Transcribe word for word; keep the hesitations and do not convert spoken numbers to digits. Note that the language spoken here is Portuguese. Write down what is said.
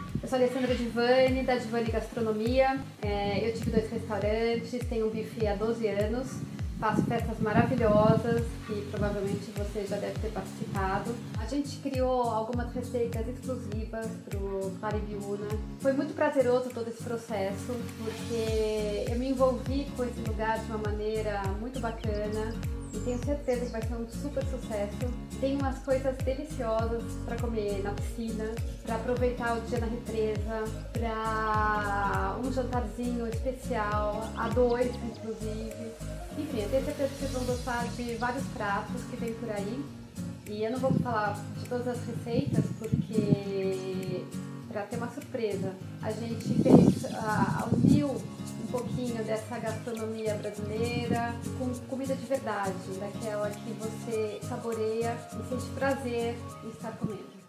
Eu sou a Alessandra Divani, da Divani Gastronomia. É, eu tive dois restaurantes, tenho um buffet há doze anos, faço festas maravilhosas que provavelmente você já deve ter participado. A gente criou algumas receitas exclusivas para o Clariviúna. Foi muito prazeroso todo esse processo, porque eu me envolvi com esse lugar de uma maneira muito bacana. E tenho certeza que vai ser um super sucesso. Tem umas coisas deliciosas para comer na piscina, para aproveitar o dia na represa, para um jantarzinho especial, a dois inclusive. Enfim, eu tenho certeza que vocês vão gostar de vários pratos que tem por aí. E eu não vou falar de todas as receitas porque para ter uma surpresa. A gente fez, uh, uniu um pouquinho dessa gastronomia brasileira com comida de verdade, daquela que você saboreia e sente prazer em estar comendo.